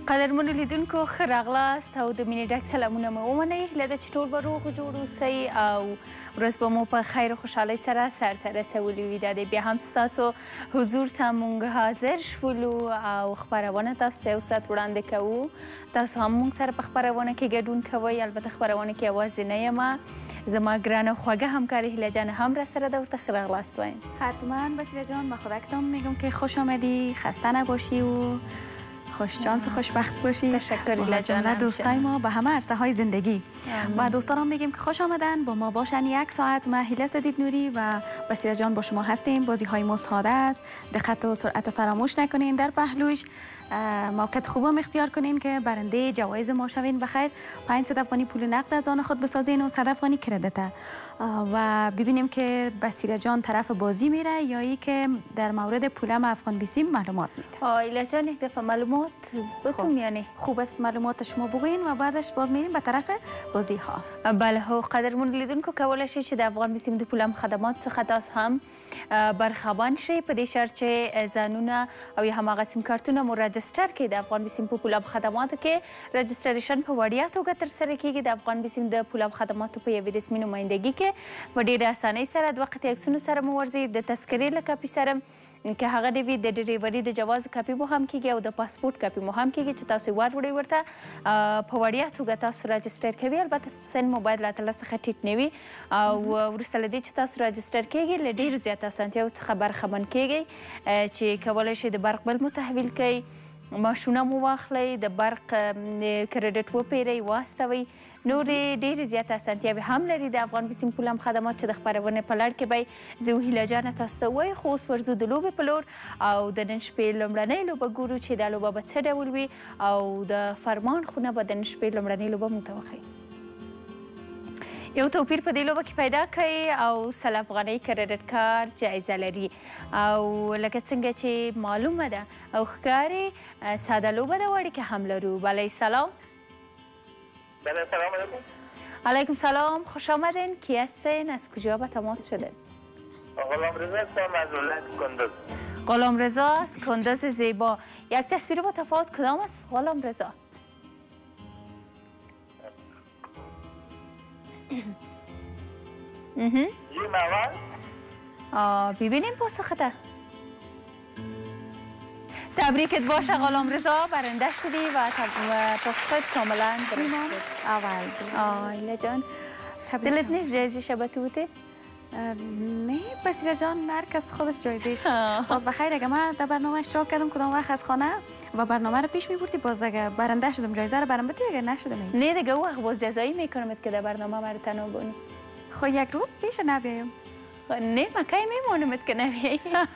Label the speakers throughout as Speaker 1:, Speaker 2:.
Speaker 1: قدرمنو لیدونکو ښه راغلاست او د مینې ډک سلامونه مو ومنئ. هیله ده چې ټول به روغ جوړ اوسئ او ورځ به مو په خیر او خوشحالۍ سره سرته رسولي وي. دا دی بیا هم ستاسو حضور ته موږ حاضر شولو او خپرونه تاسو ته یو ساعت وړاندې کوو. تاسو هم موږ سره په خپرونه کې ګډون کوئ. البته خپرونه کې یوازې نه یم، زما ګرانه خوږه همکار هیله جان هم را سره ده. ورته ښه راغلاست وایم.
Speaker 2: حتما بصیره جان، با خودکتان میگم که خوش آمدی، خسته نباشی و خوش شانس خوشبخت باشی.
Speaker 1: تشکر هیله جان.
Speaker 2: دوستای ما به همه عرصه های زندگی و دوستانم میگیم که خوش آمدن با ما باشن. یک ساعت ما هیله سدید نوری و بصیره جان با شما هستیم. بازی های مساعده است، دقت و سرعت فراموش نکنین. در پهلوش موقعیت خوبم اختیار کنین که برنده جوایز ما شوین. بخیر 500 افغانی پول نقد از آن خود بسازین و 100 افغانی کردیت و ببینیم که بصیره جان طرف بازی میره یا ای که در مورد پولم افغان بیسیم معلومات میده.
Speaker 1: ایلا جان یک دفعه معلومات بتون یعنی
Speaker 2: خوب است معلومات شما بگوین و بعدش باز میریم به طرف بازی ها.
Speaker 1: بله ها، قدرمون لیدونکو کولای شي چې د افغان بیسیم د پولم خدمات څخه تاسو هم برخوان شئ په دې شرط چې ځانونه او یا هماغه سیم کارتونه مو رجستر کړئ. د افغان بیسیم په پولم خدماتو کې رجستریشن په وړیا توګه ترسره کیږي. د افغان بیسیم د پولم خدماتو په یوې رسمي نمایندګي کې په ډېرې اسانۍ سره د وخت عکسونو سره مو ورځي. د تذکرې له کاپي سره که هغه د وي د ډریوري د جواز کاپي مو هم کیږي او د پاسپورت کاپي مو هم کیږي چې تاسو ور وړئ ورته په وړیا توګه تاسو رجستر کوي. البته سن موبایل له اتلس څخه ټیټ نه وي او وروسته له دې چې تاسو رجستر کیږي له ډېرو زیات اسانتیاو څخه برخمن کیږئ چې کولی شئ د برق بل مو تحویل کړئ، ماشونه مو واخلئ، د برق کریډټ وپیرئ، واستوئ. نورې ډېرې زیاتې اسانتیاوې هم لري د افغان بیسیم پولم خدمات چې د خپرونې په لړ کې به زه هیله جانه تاسو ته ووایو. خو اوس ورځو د لوبې په لور او د نن شپې لومړنۍ لوبه ګورو چې دا لوبه به څه ډول وي او د فرمان خونه به د نن شپې لومړنۍ لوبه موږ ته وښیي. یو توپیر په دې لوبه کې پیدا کړئ او 100 افغانۍ کریډټ کارت جایزه لري او لکه څنګه چې معلومه ده او ښکاري ساده لوبه ده، وړې که هم لرو. بله سلام.
Speaker 3: بله سلام علیکم.
Speaker 1: علیکم سلام، خوش آمدین. کی هستین؟ از کجا به تماس شدین؟
Speaker 3: غلام رضا هستم از ولایت کندز.
Speaker 1: غلام رضا از کندز زیبا. یک تصویر متفاوت کدام است غلام رضا؟
Speaker 3: جیم اول.
Speaker 1: ببینیم پاسخته. تبریکت باشه غلام رضا، برنده شدی و پاسخت کاملا درست بود.
Speaker 2: اول
Speaker 1: ایلا جان دلت نیست جایزه شبته بوده؟
Speaker 2: نه بصیره جان، هر کس خودش جایزش. باز بخیر اگه من در برنامه اشتراک کردم کدام وقت از خانه و برنامه رو پیش میبردی، باز اگه برنده شدم جایزه رو برام بدی، اگر نشدم
Speaker 1: نه دیگه او وقت باز جزایی میکنم که در برنامه مرا تنابونی.
Speaker 2: خب یک روز پیش نبیایم.
Speaker 1: نه مکای میمونمت که نبیایی.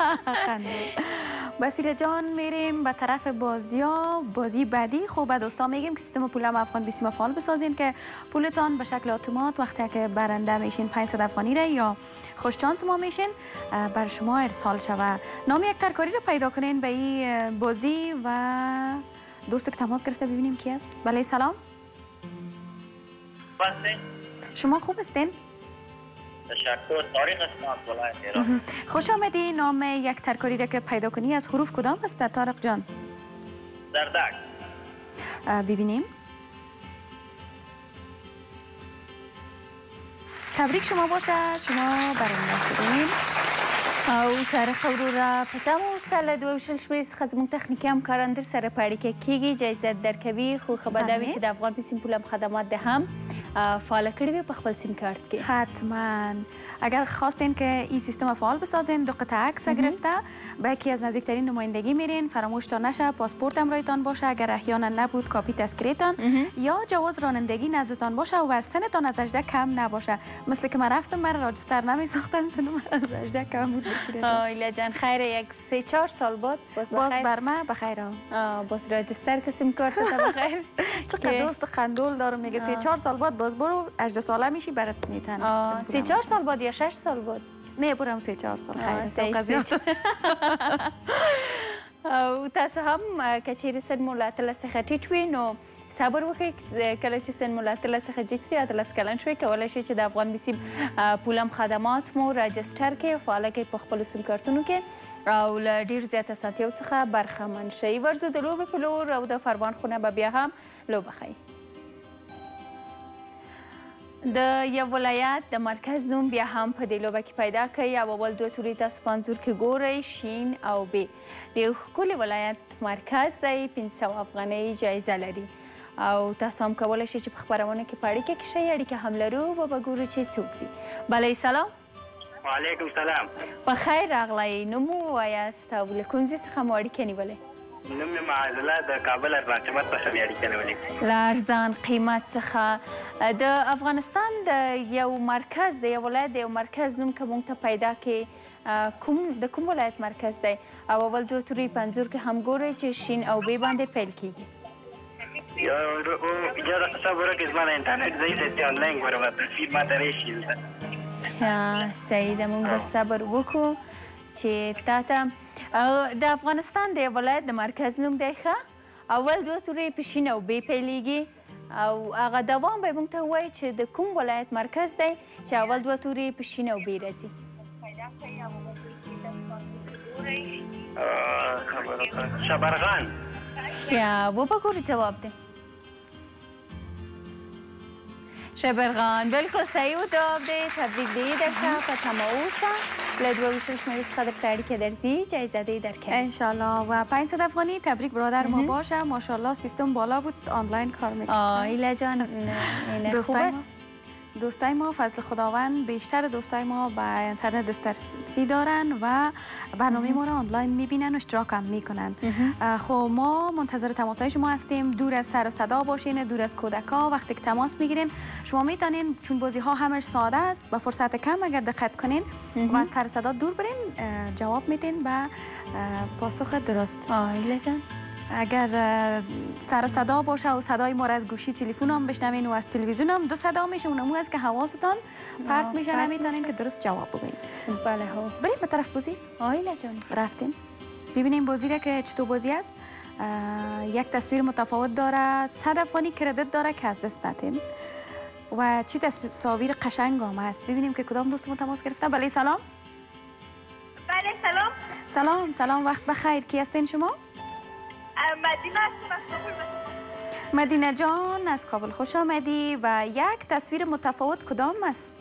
Speaker 2: بصیره جان میریم به طرف بازی بعدی. خب به دوستان میگیم که سیستم پولم افغان بیسیم فعال بسازین که پولتان به شکل اتومات وقتی که برنده میشین 500 افغانی را یا خوش شانس ما میشین بر شما ارسال شود. نام یک ترکاری رو پیدا کنین به این بازی و دوست که تماس گرفته ببینیم کی است. بله سلام. شما خوب هستین؟
Speaker 3: تشکر. طارق هستم از ولایت ایران.
Speaker 2: خوش آمدی. نام یک ترکاری را که پیدا کنی از حروف کدام است طارق جان؟
Speaker 3: زردک.
Speaker 2: ببینیم. تبریک شما باشه، شما برنده شدین.
Speaker 1: او طارق وروره په تمو سله 22 شمېرې څخه زموږ تخنیکي همکاران در سره په اړیکه کېږي، جایزه درکوي. خو ښه به دا وي چې د افغان بیسیم پولم خدمات ده هم فعال کړی وي په خپل سیم کارت کې.
Speaker 2: حتما اگر خواستین که این سیستم فعال بسازین، دو قطعه عکس گرفته به یکی از نزدیکترین نمایندگی میرین. فراموش تا نشه پاسپورت همراهتان باشه، اگر احیانا نبود کاپی تذکره‌تان یا جواز رانندگی نزدتان باشه و سنتان از 18 کم نباشه. مثل که من رفتم مرا راجستر نمی‌ساختن، سنم از 18 کم بود.
Speaker 1: ایلا جان خیر یک 3-4 سال بعد باز
Speaker 2: بر من بخیر.
Speaker 1: باز راجستر که سیم کارت تا بخیر.
Speaker 2: چقدر دوست خندول دارم میگه 3-4 سال بعد باز برو 18 ساله میشی برات میتن.
Speaker 1: 3-4 سال بعد یا 6 سال بعد؟
Speaker 2: نه برم 3-4 سال خیر.
Speaker 1: او تاسو هم که چیرې سن مو له 18 څخه ټیټ وي نو صبر وکړئ. کله چې سن مو له 18 څخه جګ سي 18 کلن شوي کولی شئ چې د افغان بیسیم پولم خدمات مو راجسټر کړئ او فعاله کړئ په خپلو سیم کارتونو کې او له ډېر زیات اسانتیاو څخه برخمن شئ. ورځو د لوبې په لور او د فرمان خونه به بیا هم لوبه ښیي. د یو ولایت د مرکز نوم بیا هم په دې لوبه کې پیدا کوي او اول دوه توري تاسو په انځور کې ګورئ شین او ب. د یو ښکلي ولایت مرکز دی 500 افغانۍ جایزه لري او تاسو هم کولی شئ چې په خپرونه کې په اړیکه کې شئ. اړیکه هم لرو و به ګورو چې څوک دي. بلی سلام.
Speaker 3: وعلیکم سلام.
Speaker 1: په خیر راغلی. نوم مو ووایاست او له کوم ځای څخه مو اړیکه نیولې؟
Speaker 3: نوم مې معزله د کابل ارزان قیمت څخه مې اړیکه نیولې.
Speaker 1: له ارزان قیمت څخه. د افغانستان د یو مرکز د یو ولایت د یو مرکز نوم که موږ ته پیدا کړي د کوم ولایت مرکز دی؟ او اول دوه توري په انځور کې هم ګورئ چې شین او ب باندې پیل کیږي.
Speaker 3: اجازه صبر وکړئ زما د انټرنیټ ضعیف دی چې آنلاین ګورم تصویر ماته راشي دلته.
Speaker 1: صحیح ده. موږ به صبر وکړو چې تا ته د افغانستان د یو ولایت د مرکز نوم دی ښه. اول دوه توري په شین او ب پیلیږي او هغه دوام به موږ ته ووایي چې د کوم ولایت مرکز دی چې اول دوه توري په شین او ب راځي.
Speaker 3: شبرغان.
Speaker 1: و به ګورو جواب دی. شبرغان بالکل صحیح جواب دی. تبریک دی درته په تمه اوسه. له 22 شماره څخه درته اړیکه درځي جایزه دی درکوي
Speaker 2: انشالله. و 500 افغانی. تبریک برادر ما باشه. ماشاءالله سیستم بالا بود آنلاین کار میکنه.
Speaker 1: ایلا جان این خوب است.
Speaker 2: دوستای ما فضل خداوند بیشتر دوستای ما با اینترنت دسترسی دارن و برنامه ما را آنلاین میبینن و اشتراک هم میکنن. خب ما منتظر تماسای شما هستیم. دور از سر و صدا باشین، دور از کودکا. وقتی که تماس میگیرین شما میتونین، چون بازی ها همش ساده است با فرصت کم اگر دقت کنین و از سر صدا دور برین جواب میدین به پاسخ درست.
Speaker 1: ایلا جان
Speaker 2: اگر سر صدا باشه و صدای ما را از گوشی تلفن هم بشنوین و از تلویزیون هم دو صدا میشه، اونمو است که حواستان پرت میشه نمیتونین که درست جواب بگین.
Speaker 1: بله ها.
Speaker 2: بریم به طرف بازی.
Speaker 1: ایلا جان
Speaker 2: رفتیم ببینیم بازی را که چطور بازی است. یک تصویر متفاوت داره. 100 افغانی کردیت داره که از دست ندین و چی تصاویر قشنگ هم هست. ببینیم که کدام دوستمون تماس گرفته. بله سلام.
Speaker 4: بله سلام.
Speaker 2: سلام وقت بخیر. کی هستین شما؟
Speaker 4: مدینه هستم.
Speaker 2: مدینه جان از کابل خوش آمدی. و یک تصویر متفاوت کدام است؟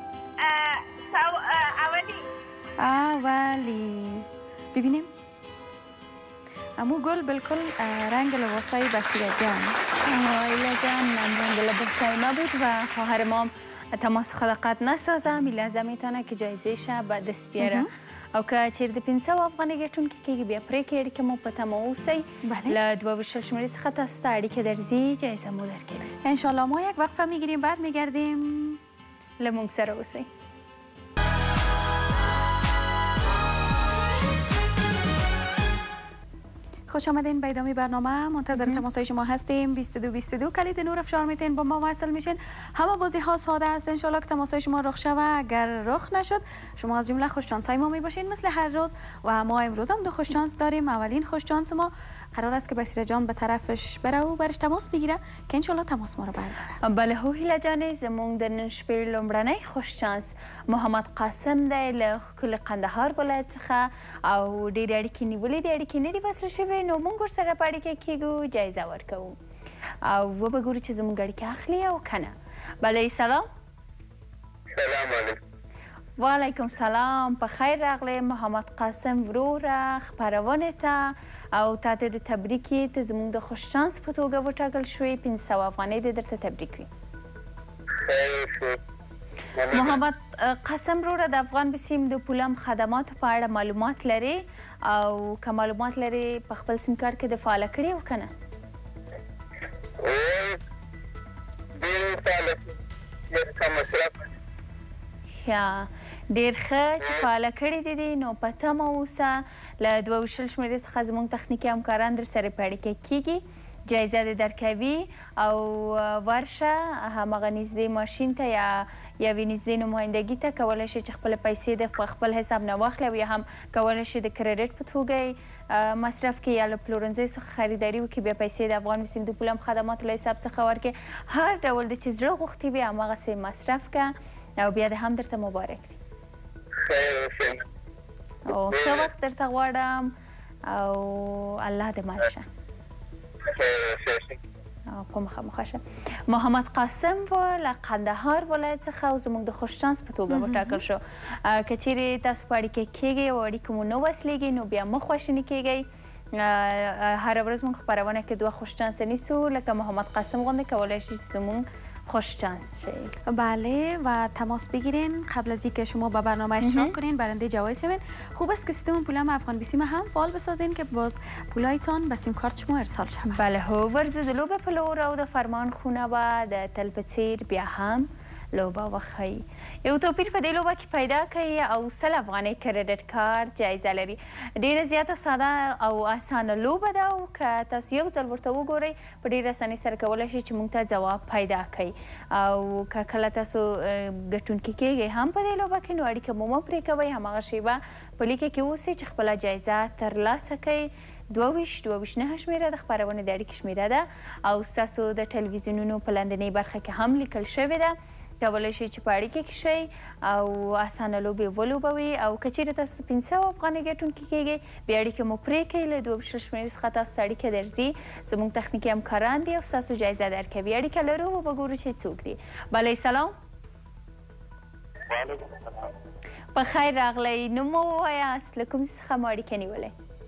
Speaker 2: اولی. ببینیم. امو گل بالکل رنگ لباسای بصیره جان.
Speaker 1: ایلا جان رنگ لباسای ما بود و خواهر ما تماس خلقت نسازه. لازم میتونه که جایزه به دست بیاره. او که چیرې د 500 افغانۍ ګټونکي کېږي بیا پرېکړې اړیکه مو په تمه اوسئ. له 22 شمارې څخه تاسو ته اړیکه درځي جایزه مو درکوي.
Speaker 2: انشالله ما یک وقفه میگیریم برمیگردیم.
Speaker 1: له موږ سره اوسئ.
Speaker 2: خوش آمدین به ادامه برنامه. منتظر تماسای شما هستیم. 22 کلید نور افشار میتین با ما وصل میشین. همه بازی ها ساده است. ان شاءالله که تماسای شما رخ شوه. اگر رخ نشد شما از جمله خوش شانس های ما میباشین مثل هر روز و ما امروز هم دو خوش شانس داریم. اولین خوش شانس ما قرار است که بصیره جان به طرفش بره و برش تماس بگیره که ان شاءالله تماس ما رو برداره.
Speaker 1: بله هو هیله جان زمونږ د نن شپې لومړنی خوش شانس محمد قاسم دی له ښکلي قندهار ولایت څخه او ډېرې اړیکې نیولې دي. اړیکې نه دي وصل شوې نو موږ ورسره په اړیکه کېږو جایزه ورکوو او وبه ګورو چې زموږ اړیکه اخلي او که نه. بله سلام.
Speaker 3: سلام علیکم.
Speaker 1: وعلیکم سلام. په خیر راغلی محمد قاسم وروره خپرونې ته او تا ته د تبریکي ته زموږ د خوش شانس په توګه وټاکل شوې 500 افغانۍ دې درته تبریک وي. محمد قاسم وروره د افغان بیسیم د پولم خدماتو په اړه معلومات لري او که معلومات لري په خپل سیم کارت کې د فعاله کړي او که نه؟ ډېر ښه چې فعاله کړي دي دي نو په تمه اوسه. له 22 شمېرې څخه زموږ تخنیکي همکاران در سره په اړیکه کېږي جایزه دې درکوي او ورشه هماغه نږدې ماشین ته یا یوې نږدې نمایندګي ته کولی شي چې خپلې پیسې د خپل حساب نه واخلي او یا هم کولی شي د کریډټ په توګه مصرف کړي یا له پلورنځیو څخه خریداري وکړي بیا پیسې د افغان بسیم د پولم خدماتو له حساب څخه ورکړي هر ډول د چې زړه غوښتي وي هماغسې مصرف کړه او بیا د هم درته مبارک وي او ښه وخت درته غواړم او الله دې مل شه په مخه شه محمد قاسم و له قندهار ولایت څخه او زموږ د خوششانس په توګه وټاکل شو که چیرې تاسو په اړیکه کیږئ او اړیکه مو نه وصلېږي نو بیا مه خواشیني کیږئ هره ورځ موږ خپرونه کې دوه خوششانسه نیسو لکه محمد قاسم غوندې کولی شي چې زموږ خوششانس شوید.
Speaker 2: بله و تماس بگیرین قبل از اینکه شما به برنامه اشتراک کنین برنده جوایز شوین. خوب است که سیستم پولم افغان بسیم هم فعال بسازین که باز پولایتان به سیم کارت شما ارسال شود.
Speaker 1: بله ورزو د لوبه په لور او د فرمان خونه به د تل په څیر بیا هم لوبه وښیي. یو توپیر په دې لوبه کې پیدا کوي او 100 افغانۍ کریډټ کارت جایزه لري. ډیره زیاته ساده او اسانه لوبه ده او که تاسو یو ځل ورته وګورئ په ډیره اسانۍ سره کولی شئ چې موږ ته ځواب پیدا کړئ او که کله تاسو ګټونکي کیږئ هم په دې لوبه کې نو اړیکه مو مه پرې کوئ هماغه شیبه په لیکه کې اوسئ چې خپله جایزه ترلاسه کړئ. 22 9 شمیره د خپرونې د اړیکې شمیره ده او ستاسو د ټلویزیونونو په لاندنۍ برخه کې هم لیکل شوې ده. کولی شئ چې په اړیکه کې شئ او اسانه لوبې ولوبوئ او که چیرې تاسو 500 افغانۍ ګټونکي کیږئ بیا اړیکه مو پرې کړئ له 22 شمیرې څخه تاسو ته اړیکه درځي زموږ تخنیکي همکاران دي او ستاسو جایزه درکوي. اړیکه لرو او به ګورو چې څوک دي. بله سلام. په خیر راغلی. نوم مو ووایاست له کوم ځای څخه مو اړیکه نیولې؟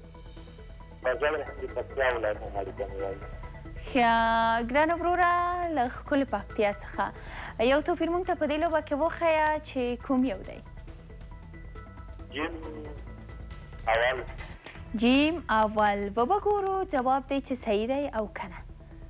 Speaker 1: ګرانه وروره له ښکلې پکتیا څخه یو توپیر موږ ته په دې لوبه کې وښیه چې کوم یو دی؟ جیم اول. و به ګورو جواب دی چې صحیح دی او که نه.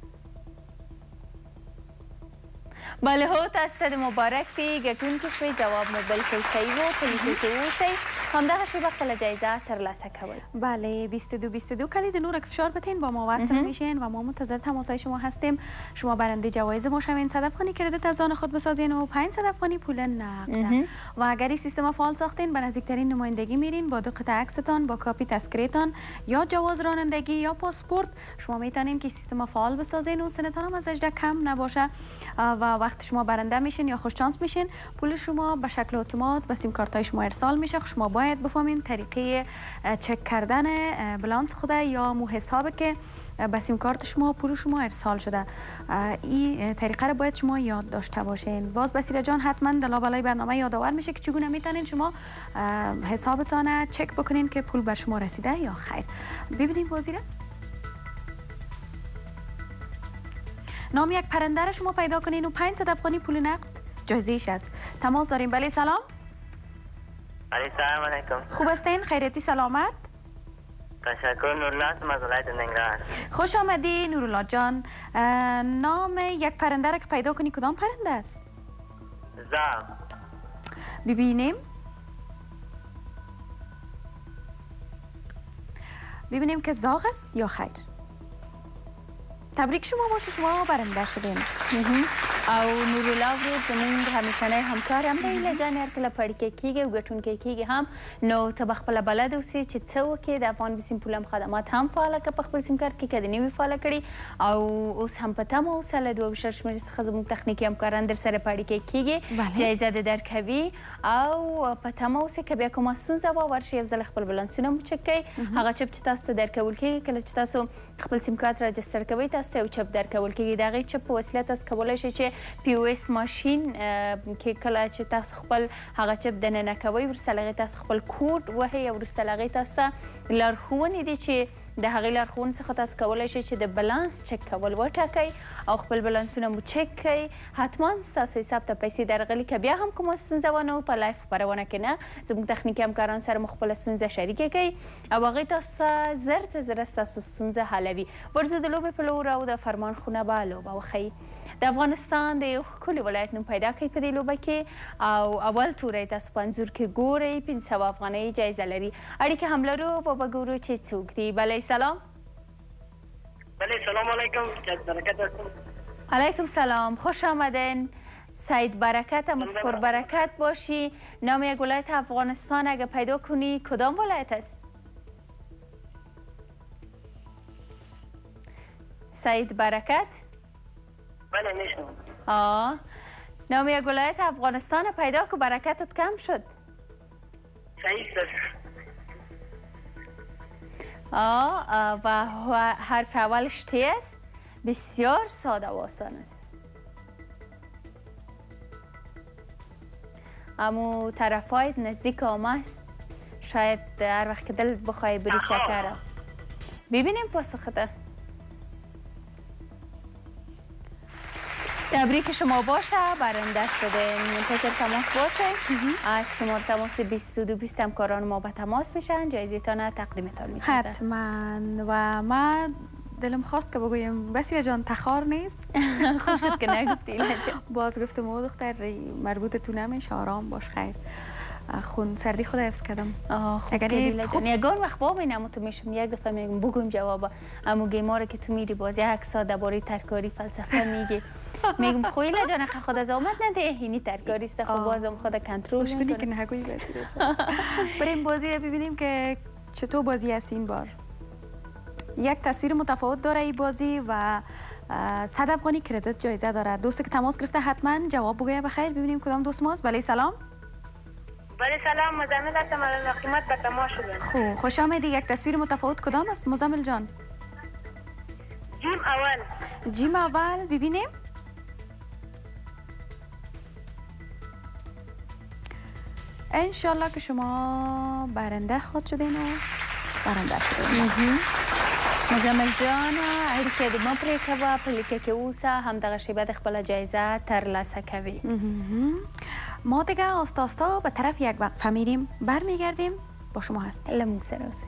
Speaker 1: بله هو تاسو ته د مبارک وي ګټونکي شوئ. جواب مو بلکل صحیح و. په لیکو کې اوسئ همدغه شیبه خپله جایزه ترلاسه کوئ.
Speaker 2: بله 22 کلید نورک فشار بتین با ما وصل میشین و ما منتظر تماسهای شما هستیم. شما برنده جوایز ما شوین. 100 افغانی کردیت از آن خود بسازین و 500 افغانی پول نقد. و اگر این سیستم فعال ساختین به نزدیکترین نمایندگی میرین با 2 قطعه عکستان با کاپی تذکره‌تان یا جواز رانندگی یا پاسپورت شما میتونین که سیستم فعال بسازین و سنتان هم از 18 کم نباشه و وقتی شما برنده میشین یا خوش شانس میشین پول شما به شکل اتومات به سیم کارت های شما ارسال میشه. شما باید بفهمین طریقه چک کردن بلانس خود یا مو حسابه که به سیم کارت شما پول شما ارسال شده. این طریقه رو باید شما یاد داشته باشین. باز بصیره جان حتما در لابلای برنامه یادآور میشه که چگونه میتونین شما حسابتان چک بکنین که پول بر شما رسیده یا خیر. ببینیم بازیره. نام یک پرنده را شما پیدا کنین و 500 افغانی پول نقد جایزه‌اش است. تماس داریم. بله سلام.
Speaker 3: سلام علیکم.
Speaker 2: خوب هستین؟ خیریتی سلامت؟
Speaker 3: تشکر. نورالله هستم از ولایت ننگرهار.
Speaker 2: خوش آمدی نورالله جان. نام یک پرنده را که پیدا کنی کدام پرنده است؟
Speaker 3: زاغ.
Speaker 2: ببینیم که زاغ است یا خیر. تبریک شما باشه شما برنده شدین.
Speaker 1: او نورالله ورور زموږ همیشنی همکار هم دی له جانې هر کله په اړیکه کیږي او ګټونکی کیږي هم نو ته به خپله بلد اوسې چې څه وکړې. د افغان بسیم پولم خدمات هم فعاله کړه په خپل سیم کارت کې که د نوي فعاله کړي او اوس هم په تمه اوسه له 22 شمیرې څخه زموږ تخنیکي همکاران در سره په اړیکه کیږي جایزه دې درکوي او په تمه اوسئ که بیا کومه ستونزه وه ورشئ یو ځل خپل بلانسونه مو چک کړئ. هغه چپ چې تاسو ته درکول کیږي کله چې تاسو خپل سیم کارت راجستر کوئ تاسو ته یو چپ درکول کیږي. د هغې چپ په وسیله تاسو کولی شئ چې POS ماشین کې کله چې تاسو خپل هغه چپ دننه کوئ وروسته له هغې تاسو خپل کوډ وهئ او وروسته له هغې تاسو ته لارښوونې دي چې د هغې لارښوونې څخه تاسو کولی شئ چې د بلانس چک کول وټاکئ او خپل بلانسونه مو چک کړئ. حتما ستاسو حساب ته پیسې درغلي که بیا هم کومه ستونزه ونه و په لایف خپرونه کې نه زموږ تخنیکي همکاران سره مو خپله ستونزه شریکه کړئ او هغوی تاسو ته زر ته زره ستاسو ستونزه حلوي. ورځو د لوبې په لور او د فرمان خونه به لوبه وښیي. د افغانستان د یو ښکلي ولایت نوم پیدا کړئ په دې لوبه کې او اول توری تاسو په انځور کې ګورئ. 500 افغانۍ جایزه لري. اړیکه هم لرو و به ګورو چې څوک دي. بله سلام.
Speaker 3: بله سلام علیکم. برکت هستم.
Speaker 1: علیکم سلام، خوش آمدین. سید برکت، متپر برکت باشی. نام یک ولایت افغانستان اگه پیدا کنی کدام ولایت است؟ سید برکت؟
Speaker 3: بله میشنم.
Speaker 1: نام یک ولایت افغانستان پیدا که برکتت کم شد.
Speaker 3: صحیح است.
Speaker 1: و حرف اولش تی است. بسیار ساده و آسان است. امو طرفایت نزدیک آم است. شاید هر وقت که دل بخوای بری چکره. ببینیم پاسخته. تبریک شما باشه، برنده شده. منتظر تماس باشه. از شما تماس 2220 همکاران ما به تماس میشن، جایزتان تقدیمتان میسازن.
Speaker 2: حتما. و ما دلم خواست که بگویم بسیره جان تخار نیست.
Speaker 1: خوب شد که نگفتی.
Speaker 2: باز گفتم او دختر مربوط تو نمیشه، آرام باش. خیر خون سردی خود حفظ کردم.
Speaker 1: اگر یگان وقت بابینم تو میشم یک دفعه میگم بگویم جواب امو گیماره که تو میری باز یک ساعت درباره ترکاری فلسفه میگی. میگم خویله جان خود از آمد نده اینی ترکاری است. خب بازم خود کنترل
Speaker 2: کنی که نگویی بسیره جان. بریم بازی رو ببینیم که چطور بازی است این بار. یک تصویر متفاوت داره این بازی و 100 افغانی کردیت جایزه داره. دوستی که تماس گرفته حتما جواب بگویه. بخیر ببینیم کدام دوست ماست. بله سلام.
Speaker 4: بله سلام، مزمل هستم. از قیمت به تماس شدم.
Speaker 2: خوب خوش آمدی. یک تصویر متفاوت کدام است مزمل جان؟
Speaker 4: جیم اول.
Speaker 2: جیم اول ببینیم. انشالله که شما برنده خود شدین و برنده شدین.
Speaker 1: مزمل جان اړیکې د ما پرې کوه په لیکه کې اوسه همدغه شیبه د خپله جایزه ترلاسه کوي.
Speaker 2: ما دیگه آستا آستا به طرف یک وقفه میریم، برمیگردیم با شما هستیم.
Speaker 1: لمونگ سر اوسه.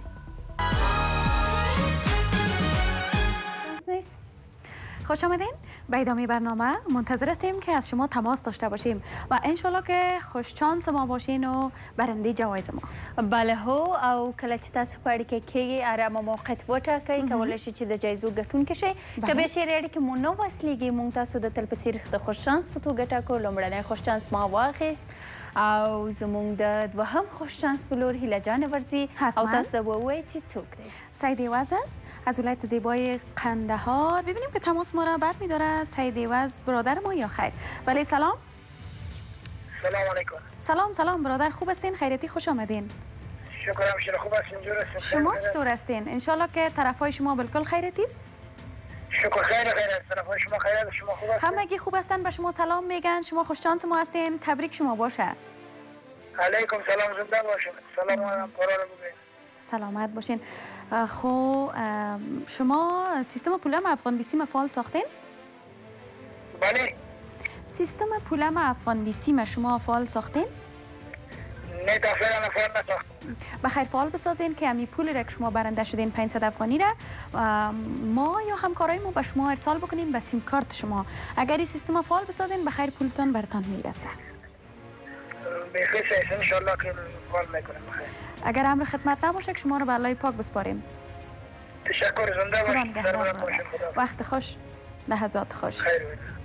Speaker 2: خوش آمدین. به ادامه برنامه منتظر هستیم که از شما تماس داشته باشیم و انشالله که خوش چانس ما باشین و برنده جوایز ما.
Speaker 1: بله هو او کله چې تاسو په اړیکه کې ارامه موقعیت وټاکئ کولی شئ چې د جایزو ګټونکي شئ. که بیا شعري اړیکې مو نه وصلېږي موږ تاسو د تل په څېر د خوش چانس په توګه ټاکو. لومړنی خوش چانس ما واخیست او زموږ د دوهم خوش چانس په لور هیله جان ورځي او تاسو به ووایئ چې څوک دی.
Speaker 2: سعید ایوز است از ولایت زیبای قندهار. ببینیم که تماس ما را برمی‌داره. سعید ایوز برادر ما یا خیر؟ بله سلام.
Speaker 3: سلام علیکم.
Speaker 2: سلام سلام برادر، خوب هستین؟ خیرتی خوش آمدین.
Speaker 3: شکرم شما خوب هستین؟ جور هستین؟
Speaker 2: شما چطور هستین؟ انشالله که طرفای شما بالکل خیرتی است.
Speaker 3: شکر خیر است. طرفای شما خیر است. شما خوب هستین؟
Speaker 2: همگی خوب هستن، به شما سلام میگن. شما خوش شانس ما هستین. تبریک شما باشه.
Speaker 3: علیکم سلام، زنده باشین. سلام علیکم قرار بگین.
Speaker 2: سلامت باشین. خب شما سیستم پولم افغان بیسیم فعال ساختین؟
Speaker 3: بله.
Speaker 2: سیستم پولم افغان بیسیم شما فعال ساختین؟
Speaker 3: نه تا فعلا فعال نساختم.
Speaker 2: بخیر فعال بسازین که امی پول را که شما برنده شدین 500 افغانی را ما یا همکارای ما به شما ارسال بکنیم به سیم کارت شما. اگر این سیستم فعال بسازین بخیر پولتان برتان میرسه.
Speaker 3: بخیر شایست انشالله که فعال میکنم.
Speaker 2: اگر امر خدمت نباشه که شما رو به الله پاک بسپاریم.
Speaker 3: تشکر، زنده باشین.
Speaker 2: وقت خوش، لحظات خوش.
Speaker 3: خیر.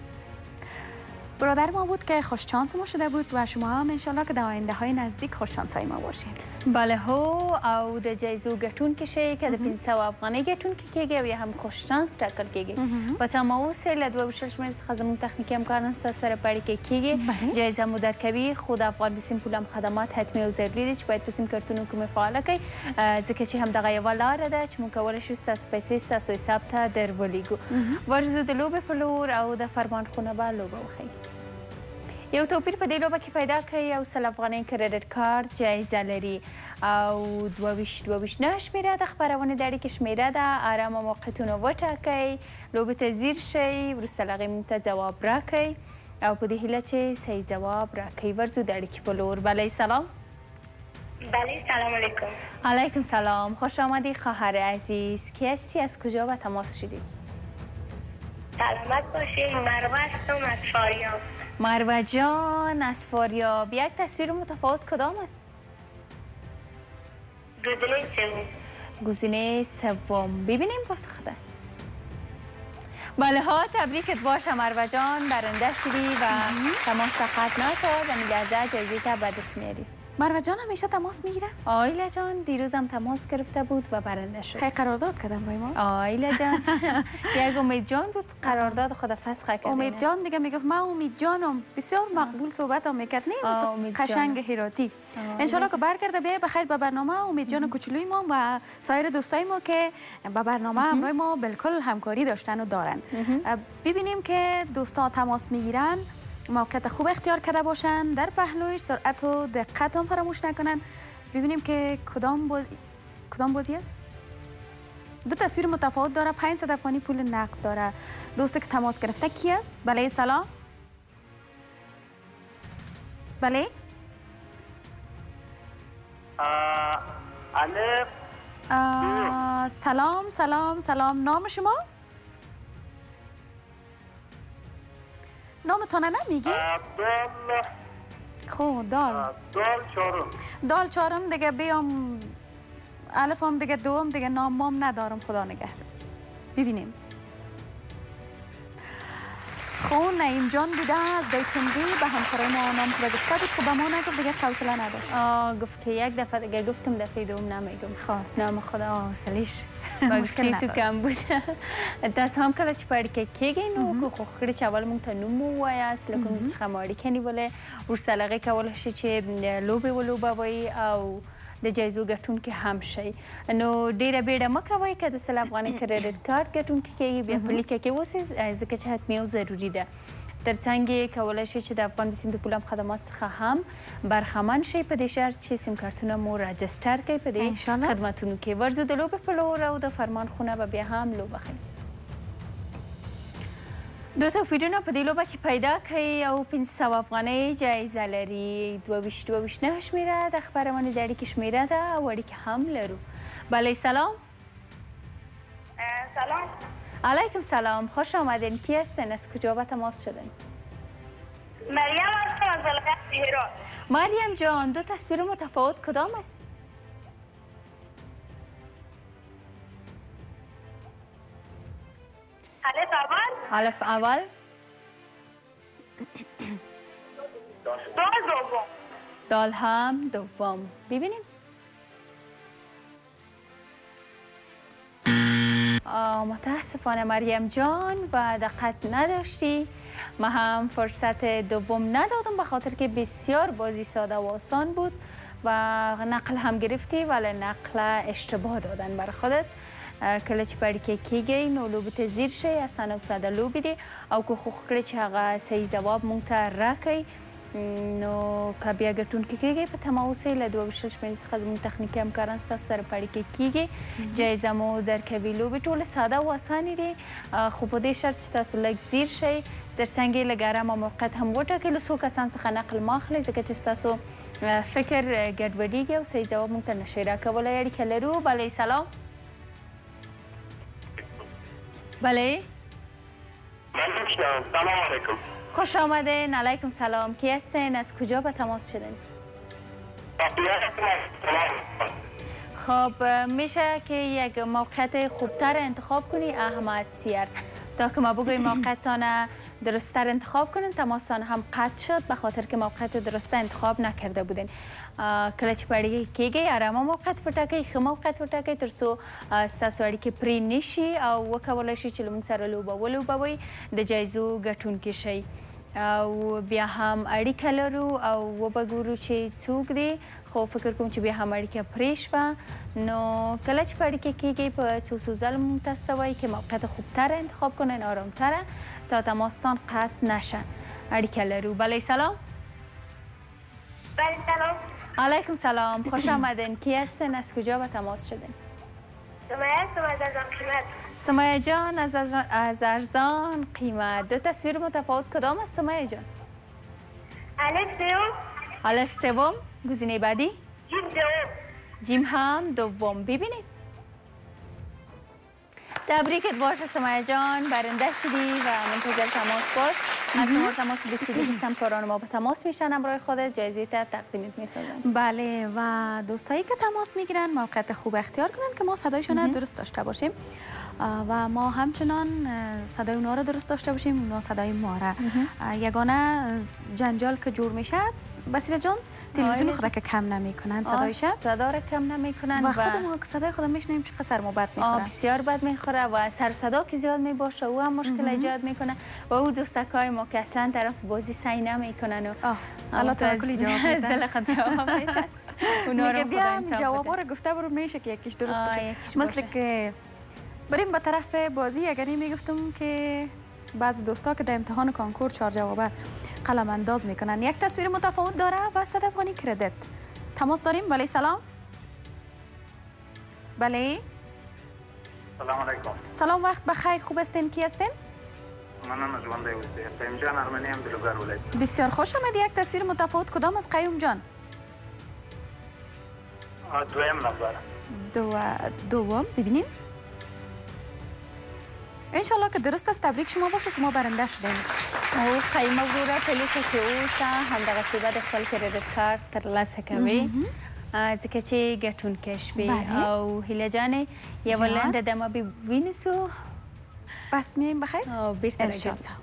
Speaker 2: برادر ما بود که خوش چانس ما شده بود و شما هم انشالله که در آینده های نزدیک خوش چانس های ما باشین.
Speaker 1: بله هو او د جایزو ګټونکي شي که د 500 افغانۍ ګټونکي کېږي او یا هم خوش چانس ټاکل کېږي. په تماس له 22 شمېر څخه زموږ تخنیکي همکاران ستاسو سره په اړیکه کېږي. جایزه مو درکوي خو د افغان بیسیم پولم خدمات حتمي او ضروري دي چې باید په سیم کارتونو کې مو فعاله کړئ ځکه چې همدغه یوه لاره ده چې موږ کولی شو ستاسو پیسې ستاسو حساب ته در ولېږو. ورځو د لوبې په لور او د فرمان خونه به لوبه وښیي. یو توپیر په دې لوبه کې پیدا کړئ. یو 100 افغانۍ کریډټ کارت جایزه لري او 22 نه شمېره د خپرونې د اړیکې شمېره ده. ارامه موقعیتونه وټاکئ، لوبې ته ځیر شئ، وروسته له هغې موږ ته ځواب راکئ او په دې هیله چې صحیح ځواب راکئ. ورځو د اړیکې په لور. بله سلام.
Speaker 4: بله سلام علیکم.
Speaker 1: علیکم سلام، خوش آمدی خواهر عزیز. کی هستی؟ از کجا به تماس شدی؟
Speaker 4: سلامت باشین. مروه هستم از فاریاب.
Speaker 1: مروه جان از فاریاب. یک تصویر متفاوت کدام است؟
Speaker 4: گزینه سوم.
Speaker 1: گزینه سوم. ببینیم پاسخ ده. بله ها، تبریکت باشه مروه جان، برنده شدی و تماس خط نساز همین لحظه جایزه که به دست میاری.
Speaker 2: مروه جان همیشه تماس میگیره؟
Speaker 1: آیلا جان دیروزم تماس گرفته بود و برنده شد.
Speaker 2: خیلی قرارداد کردم روی ما.
Speaker 1: آیلا جان یک امید جان بود قرارداد خود فسخ کرد.
Speaker 2: امید جان دیگه میگفت من امید جانم، بسیار مقبول صحبت هم میکرد. نه قشنگ هراتی. انشالله که برگرده بیای بخیر به برنامه. امید جان کوچولوی ما و سایر دوستای ما که به برنامه همراه ما بالکل همکاری داشتن و دارن. ببینیم که دوستا تماس میگیرن، موقعیت خوب اختیار کرده باشن، در پهلویش سرعت و دقت هم فراموش نکنن. ببینیم که کدام بازی است. دو تصویر متفاوت داره، 500 افغانی پول نقد داره. دوستی که تماس گرفته کی است؟ بله سلام. بله
Speaker 3: الف.
Speaker 2: سلام سلام سلام. نام شما؟ نامتان نمیگی؟
Speaker 3: دال.
Speaker 2: خب دال
Speaker 3: چهارم.
Speaker 2: دال چهارم دیگه بیام الف هم دیگه دوم دیگه نامم ندارم. خدا نگهدار. ببینیم. خب نعیم جان بوده از دایکنگی به همکارای ما نام خدا گفته بود. خب به ما نگفت دیگه حوصله نداشت.
Speaker 1: گفت که یک دفعه دیگه گفتم دفعه دوم نمیگم.
Speaker 2: خواست
Speaker 1: نام خدا حوصله‌اش
Speaker 2: مشکل
Speaker 1: تو کم بود. دست هم کلا چی پاری که کیگینو که خوخری چاول مون تنوم وایاس لکن خماری کنی ولی ورسالقه که ولش چی لوبه وای او د جایزو ګټون کې هم شي. نو ډیره بیړه مه کوئ که د سل افغانۍ کریډټ کارت ګټون کې کېږي بیا په لیکه کې اوسئ ځکه چې حتمي او ضروري ده. ترڅنګ یې کولی شئ چې د افغان بسیم د پولم خدمات څخه هم برخمن شئ په دې شرط چې سیم کارتونه مو راجستر کړئ په دې خدمتونو کې. ورځو د لوبې په لور او د فرمان خونه به بیا هم لوبه ښیي. دو توفیرونه په دې لوبه کې پیدا کړئ او 500 افغانۍ جایزه لري. 22 شمیره د خبرونې د اړیکې شمیره ده او اړیکې هم لرو. بله سلام.
Speaker 4: سلام.
Speaker 1: علیکم سلام. خوش آمدین. کی هستین؟ از کجا به تماس شدین؟
Speaker 4: مریم هستم از ولایت هرات.
Speaker 1: مریم جان دو تصویر متفاوت کدام است؟
Speaker 4: الف اول.
Speaker 1: الف اول.
Speaker 4: دال دوم.
Speaker 1: دال هم دوم. ببینیم. متاسفانه مریم جان و دقت نداشتی. ما هم فرصت دوم ندادم به خاطر که بسیار بازی ساده و آسان بود و نقل هم گرفتی ولی نقل اشتباه دادن بر خودت. کله چې په اړیکه کېږئ نو لوبو ته ځیر شئ. اسانه او ساده لوبې دي او که خوښ کړئ چې هغه صحیح ځواب موږ ته راکړئ نو که بیا ګټونکي کېږئ په تمه اوسئ. له 22 شمېرې څخه زموږ تخنیکي همکاران ستاسو سره په اړیکه کېږي. جایزه مو درکوي. لوبې ټولې ساده او اسانې دي خو په دې شرط چې تاسو لږ ځیر شئ. ترڅنګ یې لږ ارامه موقعیت هم وټاکئ. له څو کسانو څخه نقل مه اخلئ ځکه چې ستاسو فکر ګډوډېږي او صحیح ځواب موږ ته نشئ راکولی. اړیکه لرو. بله سلام. بله.
Speaker 3: سلام علیکم.
Speaker 1: خوش آمدین. علیکم سلام. کی هستین؟ از کجا به تماس شدین؟ خب میشه که یک موقعیت خوبتر انتخاب کنی احمد سیر تا که ما بگویم موقعیتان درستتر انتخاب کنین. تماسان هم قطع شد به خاطر که موقعیت درسته انتخاب نکرده بودین. کله چې په اړیکه کېږئ ارامه موقعیت وټاکئ. ښه موقعیت وټاکئ تر څو ستاسو اړیکې پرې نشي او وکولی شئ چې له موږ سره لوبه ولوبوئ د جایزو ګټونکي شئ. او بیا هم اړیکه لرو او وبګورو چې څوک دی خو فکر کوم چې بیا هم اړیکه پرې شوه. نو کله چې په اړیکه کېږئ په څو څو ځل موږ تاسو ته وایي که موقعیت خوبتره انتخاب کنین آرامتره تا تماستان قطع نشه. اړیکه لرو. بله سلام.
Speaker 4: بله سلام.
Speaker 1: علیکم سلام. خوش آمدین. کی هستین؟ از کجا به تماس شدین؟
Speaker 4: سمیه هستم از ارزان قیمت.
Speaker 1: سمیه جان از ارزان قیمت. دو تصویر متفاوت کدام است سمیه جان؟
Speaker 4: الف سوم.
Speaker 1: الف سوم. گزینه بعدی؟
Speaker 4: جیم دوم.
Speaker 1: جیم هم دوم. ببینید تبریکت باشه سمیه جان، برنده شدی و منتظر تماس باش. از شما تماس 22 همکاران ما به تماس میشن، همراه خودت جایزه تقدیمت میسازن.
Speaker 2: بله و دوستایی که تماس میگیرن موقعیت خوب اختیار کنن که ما صدایشون درست داشته باشیم و ما همچنان صدای اونا رو درست داشته باشیم، اونا صدای ما را. یگانه جنجال که جور میشه بصیره جان تلویزیون خود که کم نمیکنن صدایش،
Speaker 1: صدا رو کم نمیکنن
Speaker 2: و خود ما صدای خودم میشنیم چقدر سر ما بد میخوره،
Speaker 1: بسیار بد میخوره و سر صدا که زیاد میباشه او هم مشکل ایجاد میکنه و او دوستکای ما که اصلا طرف بازی سعی نمیکنن و
Speaker 2: الله توکلی جواب میدن،
Speaker 1: از دل خود جواب میدن.
Speaker 2: میگه بیا جوابا رو گفته برو میشه که یکیش درست باشه. مثل که بریم به طرف بازی. اگر میگفتم که بعضی دوستا که در امتحان کانکور 4 جوابه قلم انداز میکنن یک تصویر متفاوت داره و 100 افغانی کردیت. تماس داریم. بله سلام. بله
Speaker 3: سلام علیکم.
Speaker 2: سلام، وقت بخیر. خوب هستین؟ کی هستین؟
Speaker 3: من ژوند اوستی. قیوم جان ارمنی ام دلوگر ولایت.
Speaker 2: بسیار خوش آمدید. یک تصویر متفاوت کدام از قیوم جان؟
Speaker 3: دویم نفر.
Speaker 2: دوم ببینیم. انشالله که درست است. تبریک شما باشه، شما برنده شدین.
Speaker 1: او قیمه ورورا تلیکه که اوسه همدغه شیبه د خپل کریډټ کارت ترلاسه کوي ځکه چې ګټونکی شوي. او هیله جانې یوه لنډه دمه به وینیسو.
Speaker 2: بس میایم بخیر
Speaker 1: او بیرته راګرځو.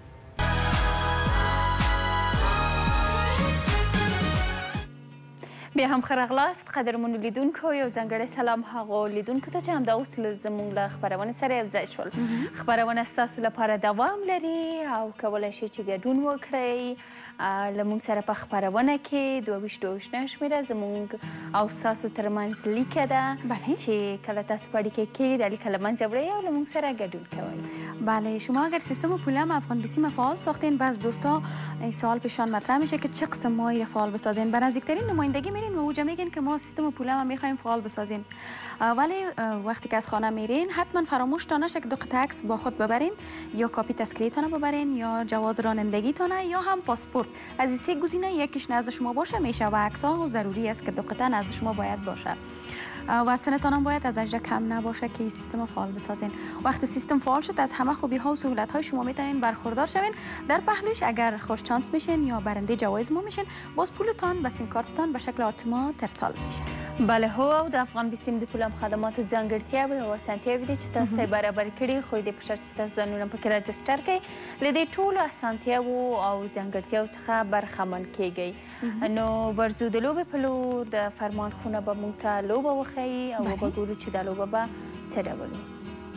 Speaker 1: بیا هم ښه راغلاست قدرمنو لیدونکو. یو ځانګړی سلام هغو لیدونکو ته چې همدا اوس زموږ له خپرونې سره یوځای شول. خپرونه ستاسو لپاره دوام لري او کولی شئ چې ګډون وکړئ له موږ سره په خپرونه کې 22 شمېره زموږ او ستاسو ترمنځ لیکه ده چې کله تاسو په اړیکه کې د لیکه له منځه وړئ او له موږ سره ګډون کوئ.
Speaker 2: بله شما اگر سیستم پولم افغان بیسیم فعال ساختین، بعض دوستا این سوال پیشان مطرح میشه که چه قسم مایی فعال بسازین. به نزدیکترین نمایندگی میرین و اوجا میگین که ما سیستم پولم میخوایم فعال بسازیم، ولی وقتی که از خانه میرین حتما فراموش تا نشه که 2 قطعه عکس با خود ببرین، یا کاپی تذکره‌تان ببرین یا جواز رانندگیتان یا هم پاسپورت. از این 3 گزینه یکیش نزد شما باشه میشه و عکس‌ها ضروری است که 2 قطعه نزد شما باید باشه و سنتان هم باید از 18 کم نباشه که این سیستم فعال بسازین. وقتی سیستم فعال شد از همه خوبی ها و سهولت های شما میتونین برخوردار شوین. در پهلوش اگر خوش چانس میشین یا برنده جوایز ما میشین، باز پولتان به سیم کارتتان به شکل اتومات ارسال میشه.
Speaker 1: بله هو د افغان بیسیم د پولم خدماتو ځانګړتیاوې او اسانتیاوې دي چې تاسو ته برابر کړي، خو د په شرط چې تاسو ځانونه پکې راجستر کړئ. له دې ټولو اسانتیاوو او ځانګړتیاوو څخه برخمن کیږئ. نو ورځو د لوبې په لور د فرمان خونه به موږ ته لوبه وښیي او وګورو چې دا لوبه به څه ډول وي.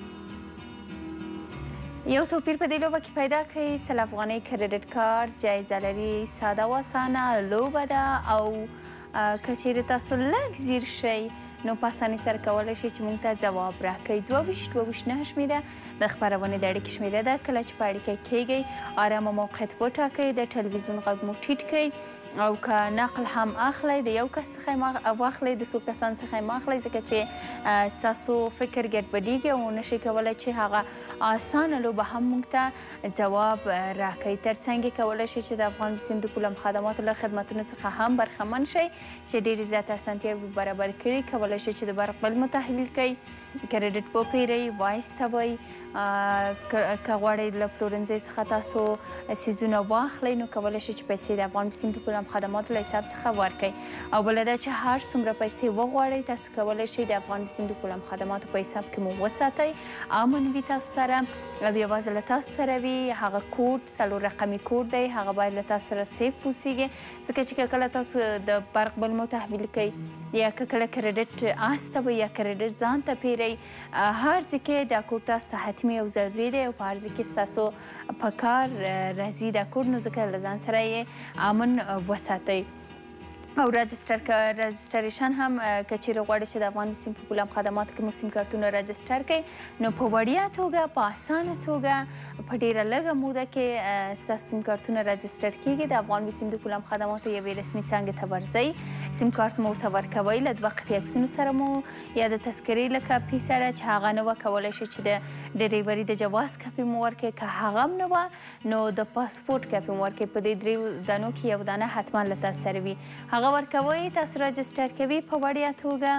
Speaker 1: یو توپیر په دې لوبه کې پیدا کړئ. 100 افغانۍ کریډټ کارت جایزه لري. ساده و اسانه لوبه ده او که چیرې تاسو لږ زیر شئ نو په اسانۍ سره کولی شئ چې موږ ته ځواب راکړئ. 22 شمېره د خپرونې د اړیکې شمېره ده. کله چې په اړیکه کیږئ ارامه موقعیت وټاکئ، د ټلویزیون غږ مو ټیټ کړئ او که نقل هم اخلئ د یو کس څخه یې واخلئ، د څو کسانو څخه یې مه اخلئ ځکه چې ستاسو فکر ګډوډېږي او نشئ کولی چې هغه اسانه لوبه هم موږ ته ځواب راکړئ. تر څنګ یې کولی شئ چې د افغان بیسیم د پولم خدماتو له خدمتونو څخه هم برخمن شئ چې ډېرې زیاتې اسانتیاوې برابر کړي. کولی شئ چې د برق بل مو تحویل کړئ، کریډټ وپېرئ، وایستوئ. که غواړئ له پلورنځۍ څخه تاسو څیزونه واخلئ نو کولی شئ چې پیسې د افغان بیسیم د پولم خدماتو له حساب څخه ورکړئ. او بله دا چې هر څومره پیسې وغواړئ تاسو کولی شئ د افغان بیسیم د پولم خدماتو په حساب کې مو وساتئ. امن وي تاسو سره او یوازې له تاسو سره وي. هغه کوډ 4 رقمي کوډ دی، هغه باید له تاسو سره سیف اوسیږي ځکه چې که کله تاسو د برق بل مو تحویل کوئ یا که کله کریډټ استوئ یا کریډټ ځان ته پیرئ، هر ځای کې دا کوډ تاسو ته حتمي او ضروري دی او په هر ځای کې ستاسو په کار راځي دا کوډ، نو ځکه له ځان سره یې امن وساتئ. او رجستریشن هم که چیرې غواړئ چې د افغان بیسیم په پولم خدماتو کې مو سیم کارتونه رجستر کړئ نو په وړیا توګه په اسانه توګه په ډېره لږه موده کې ستاسو سیم کارتونه رجستر کیږي. د افغان بیسیم د پولم خدماتو یوې رسمي څانګې ته ورځئ، سیم کارت مو ورته ورکوئ له 2 قطعې عکسونو سره مو یا د تذکرې له کاپي سره چې هغه نه وه کولی شئ چې د ډریوري د جواز کاپي مو ورکړئ. که هغه هم نه وه نو د پاسپورټ کاپي مو ورکړئ. په دې 3 دانو کې یو دانه حتما له تاسو سره وي. هغه ورکوئ، تاسو راجستر کوي په وړیا توګه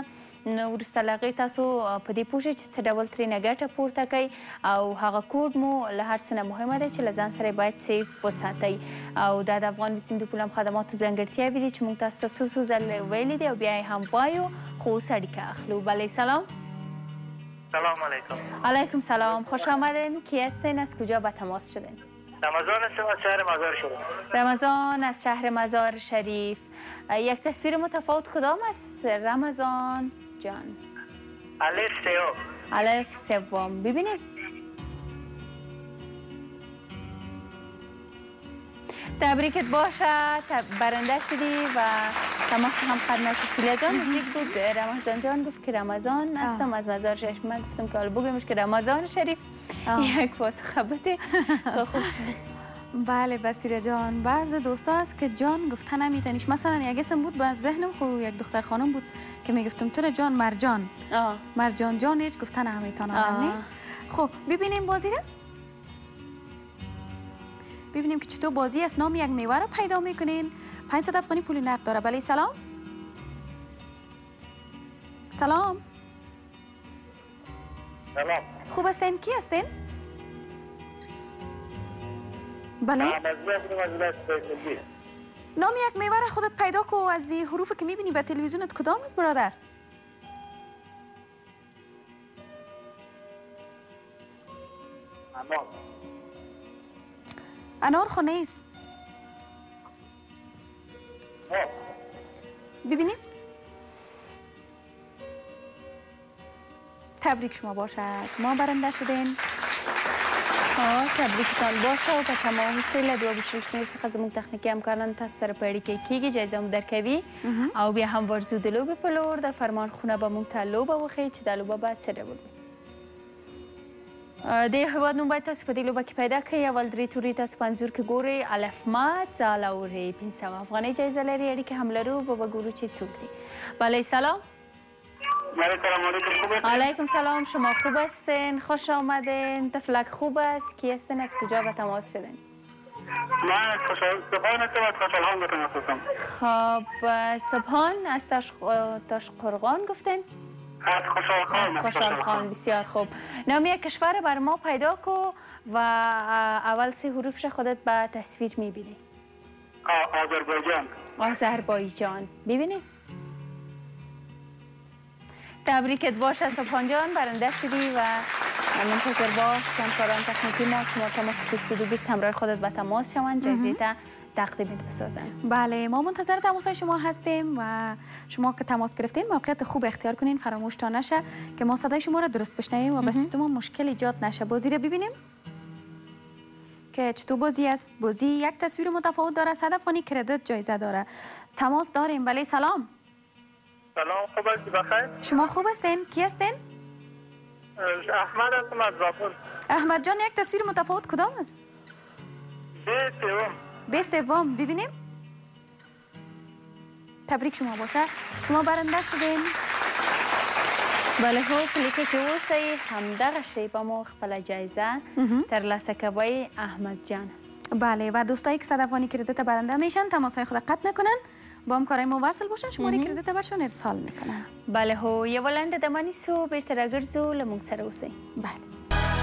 Speaker 1: نو وروسته له هغې تاسو په دې پوه شئ چې څه ډول ترېنه ګټه پورته کوئ او هغه کوډ مو له هر څه نه مهمه ده چې له ځان سره باید سیف وساتئ او دا د افغان بیسیم د پولم خدماتو ځانګړتیاوې دي چې موږ تاسو ته څو ځله ویلي دي او بیا یې هم وایو خو اوس اړیکه اخلو. بله سلام.
Speaker 3: سلام علیکم.
Speaker 1: علیکم سلام. خوش آمدین. کی هستین؟ از کجا به تماس شدین؟
Speaker 3: رمضان هستم از شهر مزار شریف.
Speaker 1: رمضان از شهر مزار شریف. یک تصویر متفاوت کدام است رمضان جان؟
Speaker 3: الف سوم.
Speaker 1: الف سوم. ببینیم. تبریکت باشه، برنده شدی و تماس هم خدمت سیلیا جان نزدیک بود. رمضان جان گفت که رمضان هستم از مزار شریف. من گفتم که حالا بگویمش که رمضان شریف. یک پاسخ بده خوب شده.
Speaker 2: بله بصیره جان، بعض دوستا هست که جان گفتن نمیتونیش. مثلا یک اسم بود به ذهنم، خب یک دختر خانم بود که میگفتم تو جان مرجان. مرجان جان هیچ گفتن نمیتونم. نه خب ببینیم بازی رو. ببینیم که چطور بازی از نام یک میوه رو پیدا میکنین. 500 افغانی پول نقد داره. بله سلام. سلام.
Speaker 3: سلام.
Speaker 2: خوب هستین؟ کی هستین؟ بله. نام یک میوه رو خودت پیدا کو. از این حروف که میبینی به تلویزیونت کدام است برادر؟ انار خو نیست. ببینیم. تبریک شما باشه، شما برنده شدین.
Speaker 1: تبریکتان باشه و به تمام سیل دو بشل شما څخه زموږ تخنیکي همکاران تاسو سره په اړیکه کېږي، جایزه مو درکوي او بیا هم ورځو د لوبې په لور د فرمان خونه به موږ ته لوبه وښیي چې دا لوبه به څه ډول وي. د یو هېواد نوم باید تاسو په دې لوبه کې پیدا کړئ. اول درې توري تاسو په انځور کې ګورئ. الف مات ځاله اورئ. 500 افغانۍ جایزه لري. اړیکه هم لرو و به ګورو چې څوک دي. بله سلام. علیکم سلام. شما خوب هستین؟ خوش آمدین. طفلک خوب است؟ کی هستین؟ از کجا به تماس شدین؟
Speaker 3: من از سبحان هستم، از خوشحالخان به تماس هستم.
Speaker 1: خب سبحان از تاشقرغان گفتین؟
Speaker 3: از خوشحالخان.
Speaker 1: از خوشحالخان. بسیار خوب. نام یک کشور بر ما پیدا کو و اول سه حروفش خودت به تصویر میبینی.
Speaker 3: آذربایجان.
Speaker 1: آذربایجان. ببینیم. تبریکت باشه سبحان جان، برنده شدی و منتظر باش که همکاران تکنیکی ما شما تماس 2220 همراه خودت به تماس شوند، جایزه تا تقدیمت بسازن.
Speaker 2: بله ما منتظر تماسای شما هستیم و شما که تماس گرفتین موقعیت خوب اختیار کنین، فراموش تا نشه که ما صدای شما را درست بشنویم و به سیستم مشکل ایجاد نشه. بازی را ببینیم که چطور بازی است. بازی یک تصویر متفاوت داره. 100 افغانی کردیت جایزه داره. تماس داریم. بله سلام.
Speaker 3: سلام، خوب هستی؟ بخیر.
Speaker 2: شما خوب هستین؟ کی هستین؟
Speaker 3: احمد هستم از زاپور.
Speaker 2: احمد جان یک تصویر متفاوت کدام است؟
Speaker 3: به سوم.
Speaker 2: به سوم. ببینیم. تبریک شما باشه، شما برنده شدین.
Speaker 1: بله خو کلیک کې اوسئ، همدغه شی به مو خپله جایزه ترلاسه کوئ احمد جان.
Speaker 2: بله و دوستایی که 100 افغانی کردیت برنده میشن تماسهای خود قطع نکنن، با همکارای ما وصل باشن، شماره کردیت برشون ارسال میکنن.
Speaker 1: بله هو یه ولنده دمانی سو بیرته راگرزو لمونگ سره اوسئ.
Speaker 2: بله.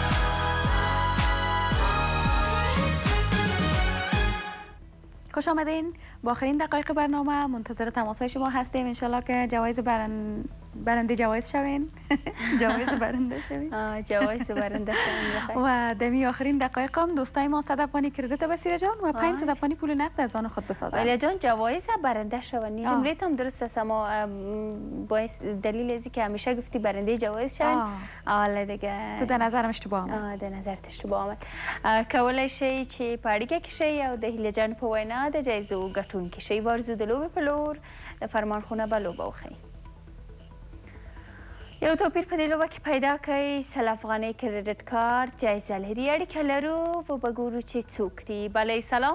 Speaker 2: خوش آمدین. با آخرین دقایق برنامه منتظر تماسهای شما هستیم. انشالله که جوایز برنده جوایز شوین. جوایز برنده شوین.
Speaker 1: جوایز برنده شوین.
Speaker 2: و دمی آخرین دقایق هم دوستای ما 100 افغانی کردیت بصیره جان و 500 افغانی پول نقد از آن خود بسازن.
Speaker 1: بصیره جان جوایز برنده شوین. جمله هم درست است، اما باعث دلیل ازی که همیشه گفتی برنده جوایز شوین. حالا دیگه
Speaker 2: تو در نظرم اشتباه آمد.
Speaker 1: در نظرت اشتباه آمد. کولای شي چې پاړیکه کې شي او د هیله جان په وینا د جایزو ګټونکي شي. ورزو د لوبې په لور د فرمان خونه به لوبه وښیي. یو توپیر په دې لوبه کې پیدا کړئ. 100 افغانۍ کریډټ کارت جایزه لري. اړیکه لرو و به ګورو چې څوک دي. بله سلام.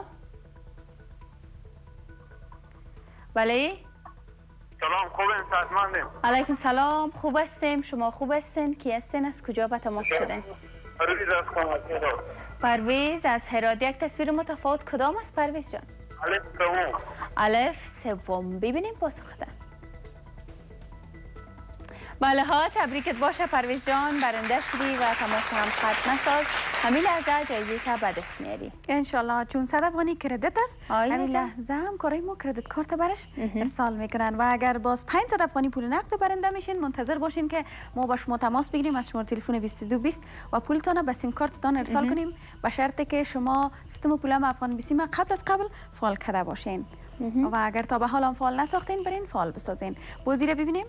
Speaker 1: بله
Speaker 3: سلام، خوبین؟ سازماندیم.
Speaker 1: علیکم سلام. خوب هستیم. شما خوب هستین؟ کی هستین؟ از کجا به تماس شدین؟
Speaker 3: پرویز از هرات.
Speaker 1: پرویز از هرات. یک تصویر متفاوت کدام است پرویز جان؟
Speaker 3: الف سوم.
Speaker 1: الف سوم. ببینیم پاسخ دن. بله ها، تبریکت باشه پرویز جان، برنده شدی و تماس هم خط نساز. همین لحظه جایزه که به دست میاری
Speaker 2: انشالله، چون 100 افغانی کردیت است. همین لحظه هم کارای ما کردیت کارت برش ارسال میکنن و اگر باز 500 افغانی پول نقد برنده میشین، منتظر باشین که ما با شما تماس بگیریم از شماره تلفن 2220 و پولتون به سیم کارتتان ارسال کنیم، به شرطی که شما سیستم پولم افغان بیسیم قبل از قبل فعال کرده باشین و اگر تا به حال هم فعال نساختین برین فعال بسازین. بازی رو ببینیم.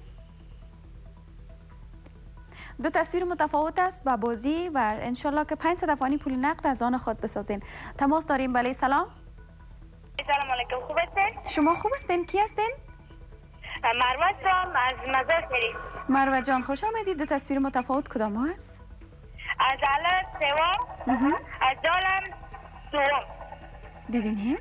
Speaker 2: دو تصویر متفاوت است با بازی و انشالله که 500 افغانی پول نقد از آن خود بسازین. تماس داریم. بله سلام.
Speaker 4: سلام علیکم، خوب هستین؟
Speaker 2: شما خوب هستین؟ کی هستین؟
Speaker 4: مروه جان از مزار شریف.
Speaker 2: مروه جان خوش آمدید. دو تصویر متفاوت کدام است؟
Speaker 4: از علت سوم، از جالم دوم.
Speaker 2: ببینیم.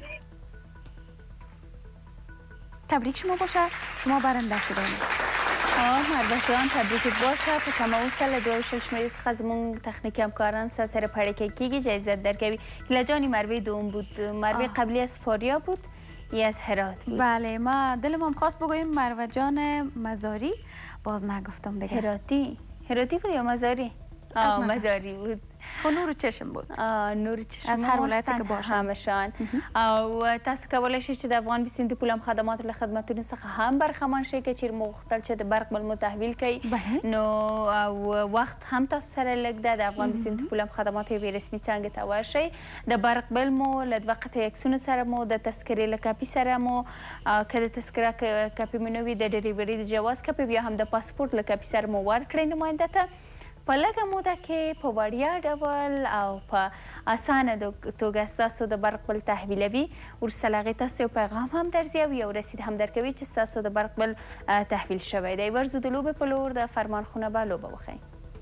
Speaker 2: تبریک شما باشه، شما برنده شدین.
Speaker 1: مروه جان تبریکت باشه. په تماوسل دوه شل شمیرې څخه زموږ تخنیکي همکاران سره پړکې کیږي، جایزه درکوي. هیله جانی مروه دوم بود. مروه قبلی از فاریا بود یا از هرات بود؟
Speaker 2: بله، ما دلم هم خواست بگویم مروه جان مزاری، باز نگفتم دیگه.
Speaker 1: هراتی بود یا مزاری؟ مزاری بود.
Speaker 2: خو نور چشم بود.
Speaker 1: نور چشم
Speaker 2: از هر ولایتی که باشه
Speaker 1: همشان. او تاسو کولی شئ چې د افغان بیسیم د پولم خدماتو له خدمتونو څخه هم برخمن شئ که چیرې مو غوښتل چې د برق بل مو تحویل کړئ، نو وخت هم تاسو سره لږ ده. د افغان بیسیم د پولم خدماتو یوې رسمي څانګې ته ورشئ. د برق بل مو له دوه قطعه عکسونو سره مو د تذکرې له کاپي سره مو که د تذکره کاپي مو نه وي د ډریوري د جواز کاپي، بیا هم د پاسپورت له کاپي سره مو ورکړئ نماینده ته. په لږه موده کې په وړیا ډول او په اسانه توګه ستاسو د برق بل تحویلوي. وروسته له هغې تاسو یو پیغام هم درځي او یو رسید هم درکوي چې ستاسو د برق بل تحویل شوی دی. ورځو د لوبې په لور د فرمانخونه به لوبه وښیي.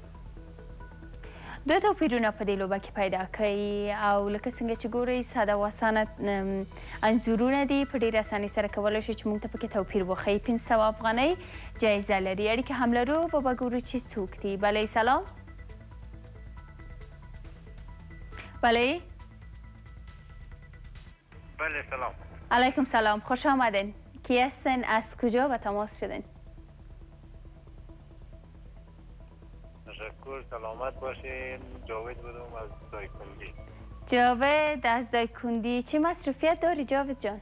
Speaker 1: دوه توپیرونه په دې لوبه کې پیدا کوي او لکه څنګه چې ګورئ ساده و اسانه انځورونه دي، په ډېرې اسانۍ سره کولی شئ چې موږ ته پکې توپیر وښیي. 500 افغانۍ جایزه لري. اړیکه هم لرو و به ګورو چې څوک دي. بله سلام. بله
Speaker 3: بله سلام.
Speaker 1: علیکم سلام، خوش آمدین. کی هستین؟ از کجا به تماس شدین؟
Speaker 3: تشکر، سلامت باشین. جاوید بودم از دایکندی.
Speaker 1: جاوید از دایکندی. چه مصروفیت داری جاوید جان؟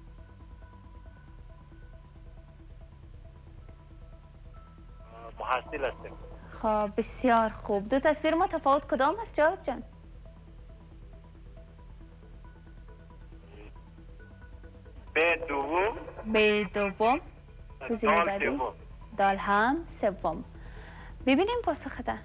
Speaker 3: محصل هستم.
Speaker 1: خب بسیار خوب. دو تصویر متفاوت کدام است جاوید جان؟
Speaker 3: ب دوم.
Speaker 1: ب دوم. گزینه بعدی. دال هم سوم. ببینیم پاسخ ده.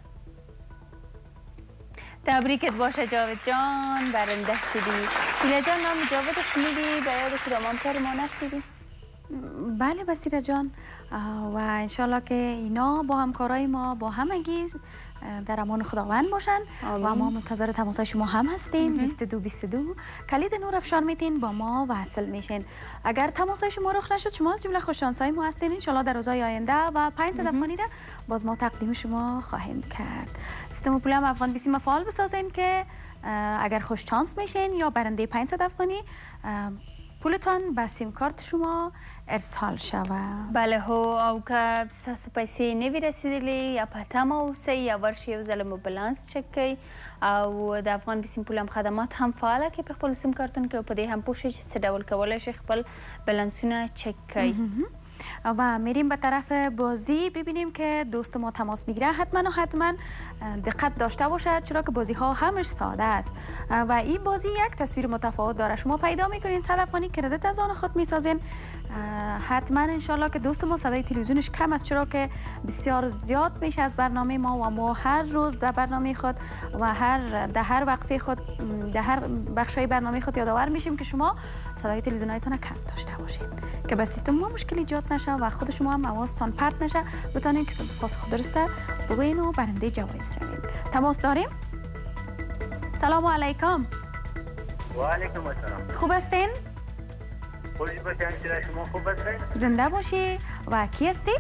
Speaker 1: تبریکت باشه جاوید جان، برنده شدی. هیله جان نام جاوید شنیدی؟ به یاد کدام همکار ما نفتیدی؟
Speaker 2: بله بصیره جان، و انشالله که اینا با همکارای ما با همگی در امان خداوند باشن و ما منتظر تماسای شما هم هستیم. 2222 کلید نور افشار میتین با ما وصل میشین. اگر تماسای شما رخ نشد، شما از جمله خوششانسای ما هستین. انشالله در روزهای آینده و 500 افغانی را باز ما تقدیم شما خواهیم کرد. سیستم پولم افغان بیسیم فعال بسازین که اگر خوش چانس میشین یا برنده 500 افغانی پولتان به سیم کارت شما ارسال شود.
Speaker 1: بله هو، او که ستاسو پیسې نوي رسیدلی یا په تمه اوسئ یا ورشئ یو ځله مو بلانس چک کړئ او د افغان بیسیم پولم خدمات هم فعاله کړئ په خپلو سیم کارتونو کې او په دې هم پوه شئ چې څه ډول کولی شئ خپل بلانسونه چک کړئ.
Speaker 2: و میریم به طرف بازی ببینیم که دوست ما تماس میگیره. حتما دقت داشته باشد چرا که بازی ها همش ساده است و این بازی یک تصویر متفاوت داره. شما پیدا میکنین 100 افغانی کردیت از آن خود میسازین. حتما انشالله که دوست ما صدای تلویزیونش کم است چرا که بسیار زیاد میشه از برنامه ما و ما هر روز در برنامه خود و در هر وقفه خود در هر بخشای برنامه خود یادآور میشیم که شما صدای تلویزیونتون کم داشته باشین که به سیستم ما مشکل ایجاد نشه و خود شما هم حواستان پرت نشه. بتونین که پاسخ درسته بگوین و برنده جوایز شوین. تماس داریم. سلام علیکم.
Speaker 3: و علیکم السلام.
Speaker 2: خوب هستین؟
Speaker 3: خوش باشین. شما خوب هستین؟
Speaker 2: زنده باشی. و کی هستی؟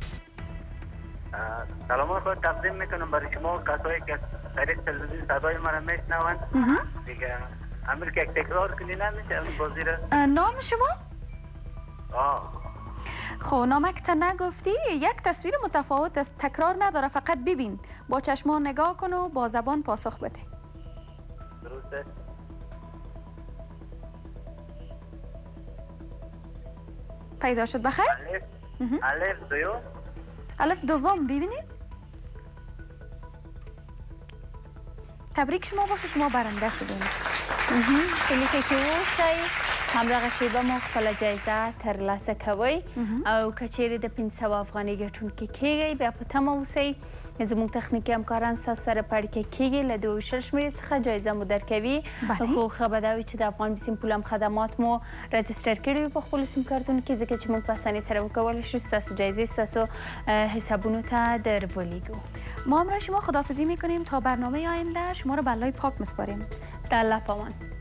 Speaker 3: سلام خود تقدیم میکنم برای شما کسایی که طریق تلویزیون صدای ما را میشنوند. دیگه امیر که تکرار کنی نمیشه اون بازی را.
Speaker 2: نام شما؟ خب نامک تا نگفتی یک تصویر متفاوت است، تکرار نداره، فقط ببین، با چشمان نگاه کن و با زبان پاسخ بده.
Speaker 3: درسته.
Speaker 2: پیدا شد بخیر؟
Speaker 3: الف دوم.
Speaker 2: الف دوم ببینیم. تبریک شما باشه، شما برنده شدین.
Speaker 1: خیلی که اوسئ همراه شیبه مو خپله جایزه ترلاسه کوئ او که چیرې د 500 افغانۍ ګټونکي کیږئ بیا په تمه اوسئ. زموږ تخنیکي همکاران ستاسو سره په اړیکه کیږي، له 2 شمېرې څخه جایزه مو درکوي. خو ښه به دا وي چې د افغان سیم پولم خدمات مو رجسټر کړي وي په خپلو سیم کارتونو کې، ځکه چې موږ په اسانۍ سره وکولی شو ستاسو جایزې ستاسو حسابونو ته در ولیږو.
Speaker 2: ما همراه شما خداحافظی میکنیم تا برنامه آینده شما رو به الله پاک میسپاریم.
Speaker 1: د الله پامان.